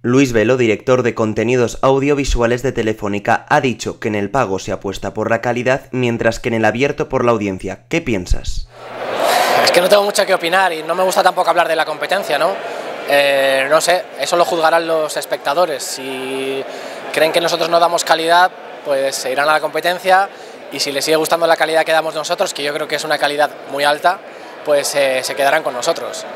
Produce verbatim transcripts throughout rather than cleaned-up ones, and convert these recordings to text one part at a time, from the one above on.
Luis Velo, director de contenidos audiovisuales de Telefónica, ha dicho que en el pago se apuesta por la calidad, mientras que en el abierto por la audiencia. ¿Qué piensas? Es que no tengo mucho que opinar y no me gusta tampoco hablar de la competencia, ¿no? Eh, no sé, eso lo juzgarán los espectadores. Si creen que nosotros no damos calidad, pues se irán a la competencia, y si les sigue gustando la calidad que damos nosotros, que yo creo que es una calidad muy alta, pues eh, se quedarán con nosotros.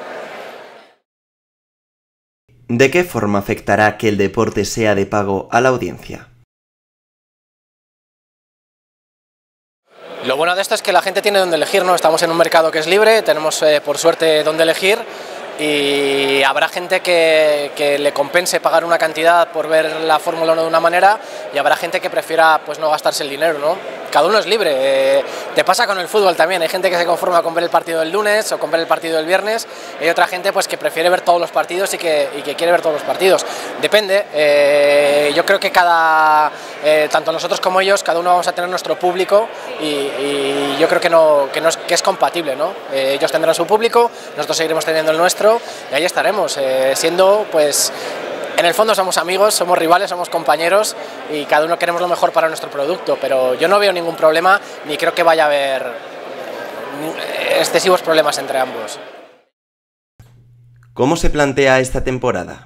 ¿De qué forma afectará que el deporte sea de pago a la audiencia? Lo bueno de esto es que la gente tiene donde elegir, ¿no? Estamos en un mercado que es libre, tenemos eh, por suerte donde elegir, y habrá gente que, que le compense pagar una cantidad por ver la Fórmula uno de una manera, y habrá gente que prefiera pues no gastarse el dinero, ¿no? Cada uno es libre, eh, te pasa con el fútbol también, hay gente que se conforma con ver el partido del lunes o con ver el partido del viernes, y hay otra gente pues que prefiere ver todos los partidos y que, y que quiere ver todos los partidos. Depende, eh, yo creo que cada, eh, tanto nosotros como ellos, cada uno vamos a tener nuestro público, y, y yo creo que, no, que, no es, que es compatible, ¿no? Eh, ellos tendrán su público, nosotros seguiremos teniendo el nuestro, y ahí estaremos, eh, siendo pues... En el fondo somos amigos, somos rivales, somos compañeros, y cada uno queremos lo mejor para nuestro producto, pero yo no veo ningún problema, ni creo que vaya a haber excesivos problemas entre ambos. ¿Cómo se plantea esta temporada?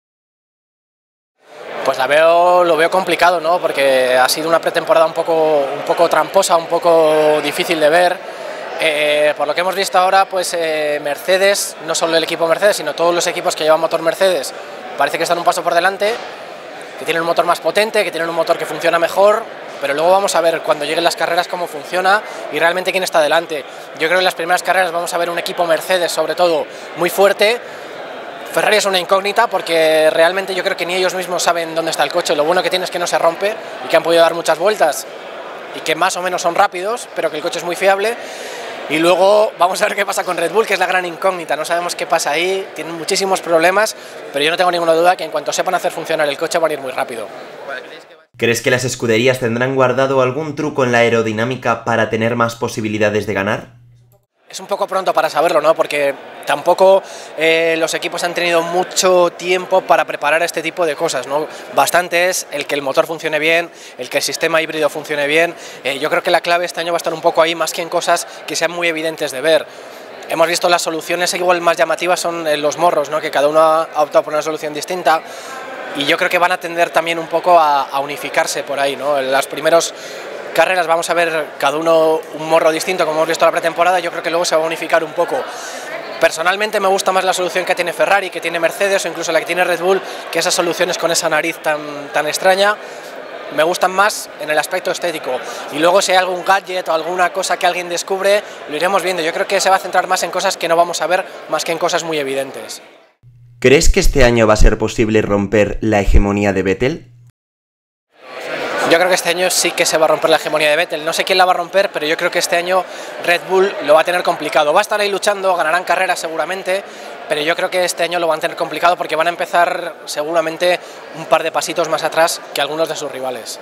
Pues la veo, lo veo complicado, ¿no? Porque ha sido una pretemporada un poco, un poco tramposa, un poco difícil de ver. Eh, por lo que hemos visto ahora, pues eh, Mercedes, no solo el equipo Mercedes, sino todos los equipos que llevan motor Mercedes, parece que están un paso por delante, que tienen un motor más potente, que tienen un motor que funciona mejor, pero luego vamos a ver cuando lleguen las carreras cómo funciona y realmente quién está delante. Yo creo que en las primeras carreras vamos a ver un equipo Mercedes, sobre todo, muy fuerte. Ferrari es una incógnita porque realmente yo creo que ni ellos mismos saben dónde está el coche. Lo bueno que tiene es que no se rompe y que han podido dar muchas vueltas y que más o menos son rápidos, pero que el coche es muy fiable. Y luego vamos a ver qué pasa con Red Bull, que es la gran incógnita, no sabemos qué pasa ahí, tienen muchísimos problemas, pero yo no tengo ninguna duda que en cuanto sepan hacer funcionar el coche van a ir muy rápido. ¿Crees que las escuderías tendrán guardado algún truco en la aerodinámica para tener más posibilidades de ganar? Es un poco pronto para saberlo, ¿no? Porque tampoco eh, los equipos han tenido mucho tiempo para preparar este tipo de cosas, ¿no? Bastante es el que el motor funcione bien, el que el sistema híbrido funcione bien. Eh, yo creo que la clave este año va a estar un poco ahí, más que en cosas que sean muy evidentes de ver. Hemos visto las soluciones igual más llamativas son eh, los morros, ¿no? Que cada uno ha optado por una solución distinta. Y yo creo que van a tender también un poco a, a unificarse por ahí, ¿no? En las primeros carreras vamos a ver cada uno un morro distinto, como hemos visto en la pretemporada. Yo creo que luego se va a unificar un poco. Personalmente me gusta más la solución que tiene Ferrari, que tiene Mercedes o incluso la que tiene Red Bull, que esas soluciones con esa nariz tan, tan extraña. Me gustan más en el aspecto estético, y luego si hay algún gadget o alguna cosa que alguien descubre, lo iremos viendo. Yo creo que se va a centrar más en cosas que no vamos a ver, más que en cosas muy evidentes. ¿Crees que este año va a ser posible romper la hegemonía de Vettel? Yo creo que este año sí que se va a romper la hegemonía de Vettel. No sé quién la va a romper, pero yo creo que este año Red Bull lo va a tener complicado. Va a estar ahí luchando, ganarán carreras seguramente, pero yo creo que este año lo van a tener complicado porque van a empezar seguramente un par de pasitos más atrás que algunos de sus rivales.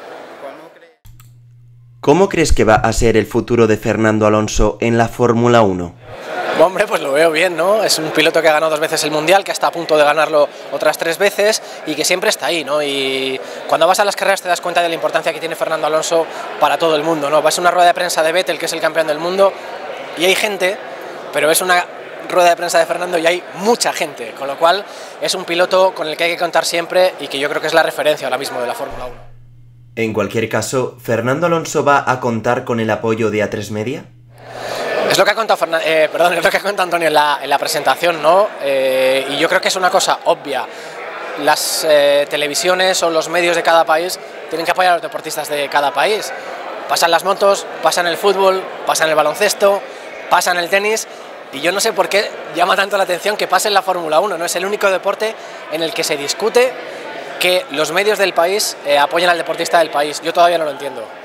¿Cómo crees que va a ser el futuro de Fernando Alonso en la Fórmula uno? Hombre, pues lo veo bien, ¿no? Es un piloto que ha ganado dos veces el Mundial, que está a punto de ganarlo otras tres veces y que siempre está ahí, ¿no? Y cuando vas a las carreras te das cuenta de la importancia que tiene Fernando Alonso para todo el mundo, ¿no? Vas a una rueda de prensa de Vettel, que es el campeón del mundo, y hay gente, pero es una rueda de prensa de Fernando y hay mucha gente, con lo cual es un piloto con el que hay que contar siempre y que yo creo que es la referencia ahora mismo de la Fórmula uno. En cualquier caso, ¿Fernando Alonso va a contar con el apoyo de A tres Media? Es lo que ha contado, Fernan eh, perdón, es lo que ha contado Antonio en la, en la presentación, ¿no? Eh, y yo creo que es una cosa obvia. Las eh, televisiones o los medios de cada país tienen que apoyar a los deportistas de cada país. Pasan las motos, pasan el fútbol, pasan el baloncesto, pasan el tenis, y yo no sé por qué llama tanto la atención que pase en la Fórmula uno, ¿no? Es el único deporte en el que se discute que los medios del país eh, apoyen al deportista del país. Yo todavía no lo entiendo.